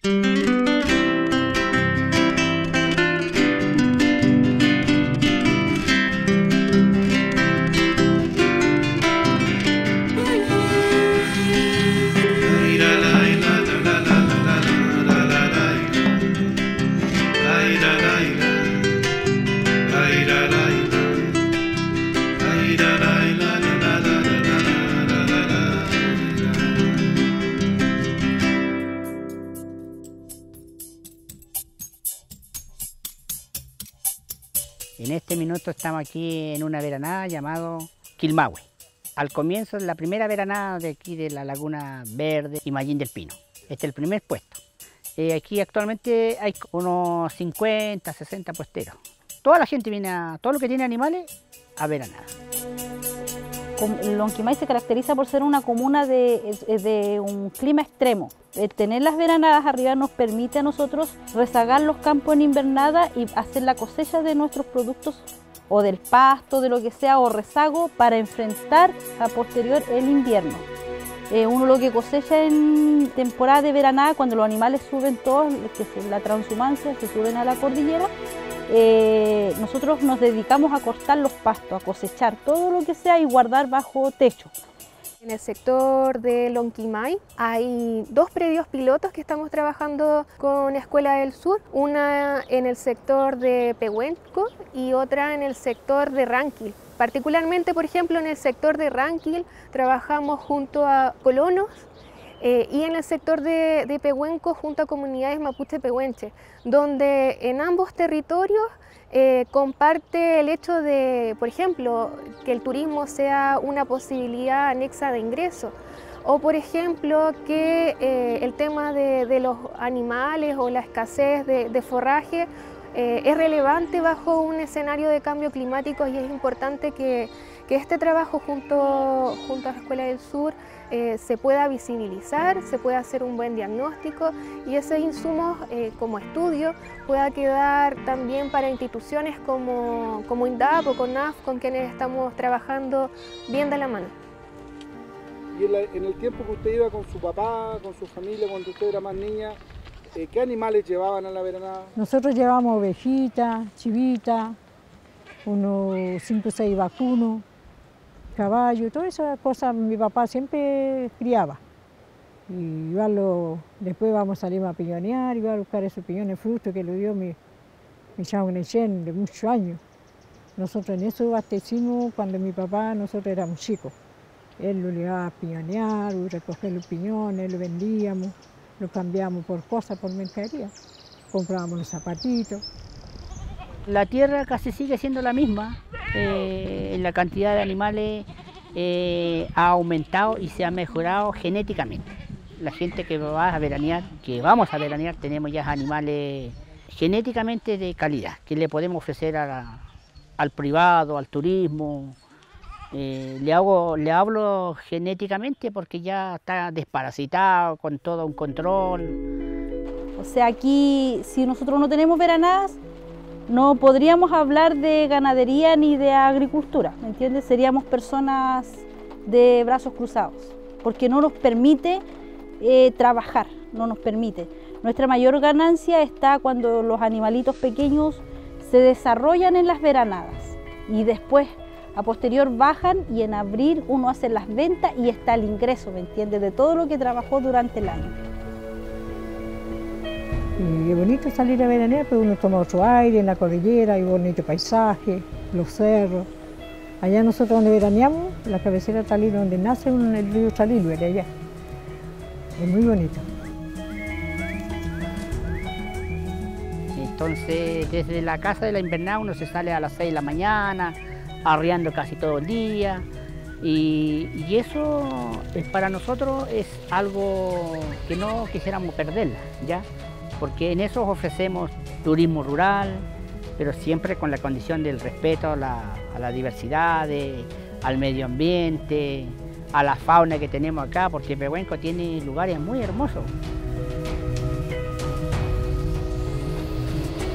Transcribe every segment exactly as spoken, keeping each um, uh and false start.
En este minuto estamos aquí en una veranada llamado Quilmahue. Al comienzo, la primera veranada de aquí de la Laguna Verde y Mallín del Pino. Este es el primer puesto. Eh, aquí actualmente hay unos cincuenta, sesenta puesteros. Toda la gente viene, a, todo lo que tiene animales, a veranada. Lonquimay se caracteriza por ser una comuna de, de un clima extremo. El tener las veranadas arriba nos permite a nosotros rezagar los campos en invernada y hacer la cosecha de nuestros productos o del pasto, de lo que sea, o rezago para enfrentar a posterior el invierno. Eh, uno lo que cosecha en temporada de veranada, cuando los animales suben todos, que es la transhumancia, se suben a la cordillera, eh, nosotros nos dedicamos a cortar los pastos, a cosechar todo lo que sea y guardar bajo techo. En el sector de Lonquimay hay dos predios pilotos que estamos trabajando con Escuela del Sur, una en el sector de Pehuenco y otra en el sector de Ranquil. Particularmente, por ejemplo, en el sector de Ranquil trabajamos junto a colonos eh, y en el sector de, de Pehuenco junto a comunidades mapuche pehuenche, donde en ambos territorios Eh, comparte el hecho de, por ejemplo, que el turismo sea una posibilidad anexa de ingreso, o por ejemplo que eh, el tema de, de los animales o la escasez de, de forraje eh, es relevante bajo un escenario de cambio climático, y es importante que, que este trabajo junto, junto a la Escuela del Sur eh, se pueda visibilizar, se pueda hacer un buen diagnóstico y esos insumos eh, como estudio pueda quedar también para instituciones como, como INDAP o CONAF, con quienes estamos trabajando bien de la mano. Y en, la, en el tiempo que usted iba con su papá, con su familia, cuando usted era más niña, eh, ¿qué animales llevaban a la veranada? Nosotros llevamos ovejitas, chivitas, unos cinco o seis vacunos, caballos, todas esas cosas mi papá siempre criaba. Y llevarlo, después vamos a salir a piñonear, iba a buscar esos piñones frutos que le dio mi, mi chavo Nechen de muchos años. Nosotros en eso abastecimos cuando mi papá, nosotros éramos chicos. Él lo llevaba a piñonear, a recoger los piñones, lo vendíamos, lo cambiamos por cosas, por mercadería. Comprábamos los zapatitos. La tierra casi sigue siendo la misma, eh, la cantidad de animales eh, ha aumentado y se ha mejorado genéticamente. La gente que va a veranear, que vamos a veranear, tenemos ya animales genéticamente de calidad, que le podemos ofrecer a la, al privado, al turismo. Eh, le, hago, le hablo genéticamente porque ya está desparasitado, con todo un control. O sea, aquí si nosotros no tenemos veranadas, no podríamos hablar de ganadería ni de agricultura, ¿me entiendes? Seríamos personas de brazos cruzados, porque no nos permite eh, trabajar, no nos permite. Nuestra mayor ganancia está cuando los animalitos pequeños se desarrollan en las veranadas y después a posterior bajan, y en abril uno hace las ventas y está el ingreso, ¿me entiendes? De todo lo que trabajó durante el año. Y es bonito salir a veranear, pero uno toma otro aire en la cordillera, hay bonito paisaje, los cerros. Allá nosotros donde veraneamos, la cabecera de Talilo, donde nace un, el río Talilo, de allá. Es muy bonito. Entonces, desde la casa de la invernada uno se sale a las seis de la mañana, arriando casi todo el día, y, y eso es, para nosotros es algo que no quisiéramos perderla, ¿ya? Porque en eso ofrecemos turismo rural, pero siempre con la condición del respeto a la, a la diversidad, de, al medio ambiente, a la fauna que tenemos acá, porque Pehuenco tiene lugares muy hermosos.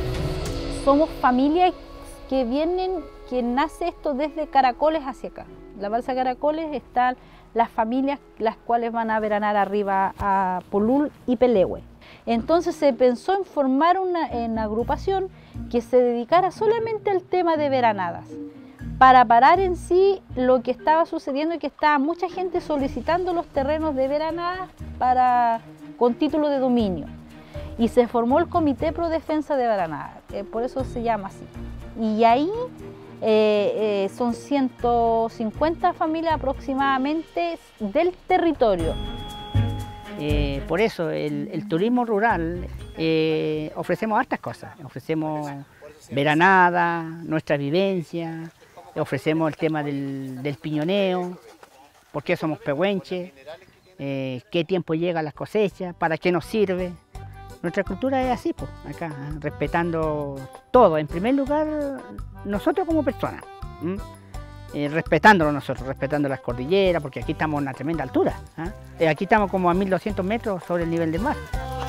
Somos familias que vienen, que nace esto desde Caracoles hacia acá. la balsa Caracoles están las familias las cuales van a veranar arriba a Polul y Pelehue. Entonces se pensó en formar una en agrupación que se dedicara solamente al tema de veranadas, para parar en sí lo que estaba sucediendo y que estaba mucha gente solicitando los terrenos de veranadas para, con título de dominio. Y se formó el Comité Pro Defensa de Veranadas, eh, por eso se llama así. Y ahí eh, eh, son ciento cincuenta familias aproximadamente del territorio. Eh, por eso el, el turismo rural eh, ofrecemos hartas cosas, ofrecemos veranada, nuestra vivencia, ofrecemos el tema del, del piñoneo, por qué somos pehuenches, eh, qué tiempo llega las cosechas, para qué nos sirve. Nuestra cultura es así, pues, acá, ¿eh? Respetando todo, en primer lugar nosotros como personas, ¿m? Eh, respetándolo nosotros, respetando las cordilleras, porque aquí estamos a una tremenda altura. ¿eh? Eh, aquí estamos como a mil doscientos metros sobre el nivel del mar.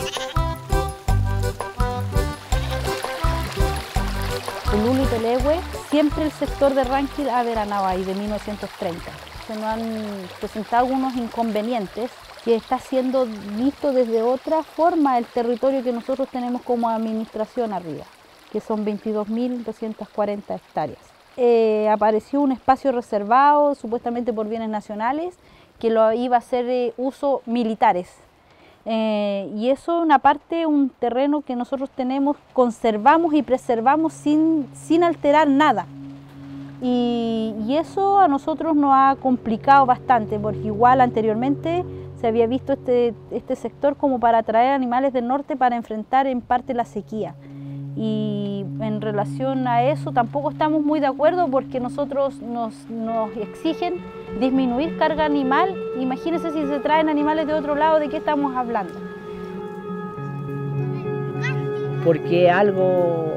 Polul y Pelehue, siempre el sector de Ranquil ha veranado ahí de mil novecientos treinta. Se nos han presentado algunos inconvenientes que está siendo visto desde otra forma el territorio que nosotros tenemos como administración arriba, que son veintidós mil doscientas cuarenta hectáreas. Eh, apareció un espacio reservado supuestamente por bienes nacionales que lo iba a hacer de uso militares eh, y eso una parte, un terreno que nosotros tenemos, conservamos y preservamos sin, sin alterar nada y, y eso a nosotros nos ha complicado bastante porque igual anteriormente se había visto este, este sector como para atraer animales del norte para enfrentar en parte la sequía. Y en relación a eso tampoco estamos muy de acuerdo porque nosotros nos, nos exigen disminuir carga animal. Imagínense si se traen animales de otro lado, ¿de qué estamos hablando? Porque algo,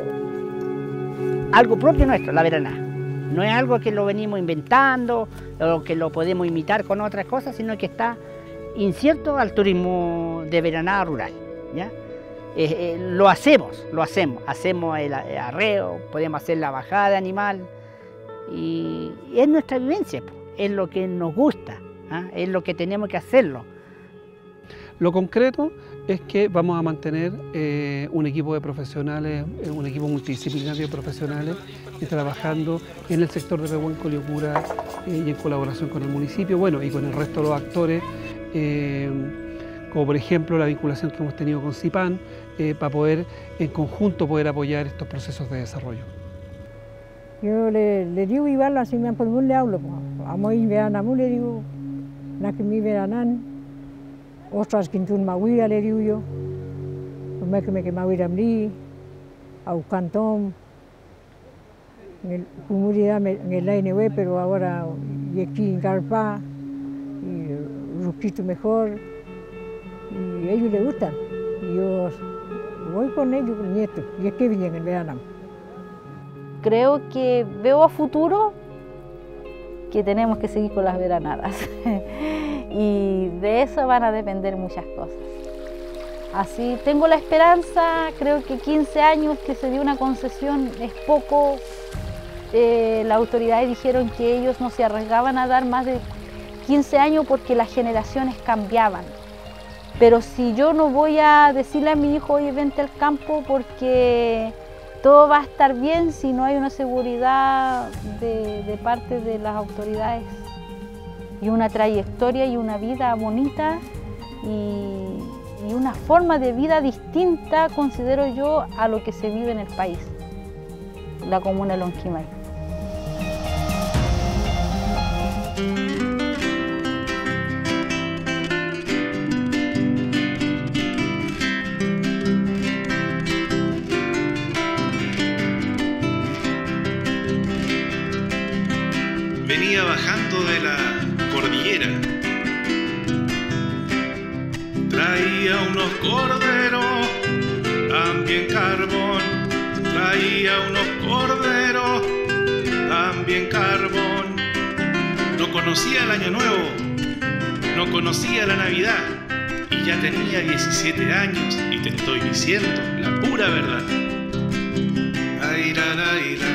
algo propio nuestro, la veranada. No es algo que lo venimos inventando o que lo podemos imitar con otras cosas, sino que está incierto al turismo de veranada rural, ¿ya? Eh, eh, lo hacemos, lo hacemos, hacemos el arreo, podemos hacer la bajada de animal y, y es nuestra vivencia, es lo que nos gusta, ¿eh? Es lo que tenemos que hacerlo. Lo concreto es que vamos a mantener eh, un equipo de profesionales, un equipo multidisciplinario de profesionales que trabajando en el sector de Pehuenco, Liocura eh, y en colaboración con el municipio, bueno, y con el resto de los actores, eh, como por ejemplo la vinculación que hemos tenido con CIPAN, eh, para poder en conjunto poder apoyar estos procesos de desarrollo. Yo le, le digo igual, así me por le hablo, a mí veranamu le digo, na que mi veranan, otras quintun mahuira le digo yo, me que me que mahuira mli, a Ucantón, en el comunidad en el Lainewe, pero ahora y aquí en Carpa, y Ruquito mejor. Y a ellos les gustan, y yo voy con ellos, con nietos, y es que vienen en verano. Creo que veo a futuro que tenemos que seguir con las veranadas y de eso van a depender muchas cosas. Así tengo la esperanza, creo que quince años que se dio una concesión es poco. Eh, las autoridades dijeron que ellos no se arriesgaban a dar más de quince años porque las generaciones cambiaban. Pero si yo no voy a decirle a mi hijo, oye, vente al campo porque todo va a estar bien si no hay una seguridad de, de parte de las autoridades y una trayectoria y una vida bonita y, y una forma de vida distinta, considero yo, a lo que se vive en el país, la comuna de Lonquimay. Venía bajando de la cordillera, traía unos corderos, también carbón, traía unos corderos, también carbón. No conocía el Año Nuevo, no conocía la Navidad y ya tenía diecisiete años y te estoy diciendo la pura verdad. Ay, la, la, la.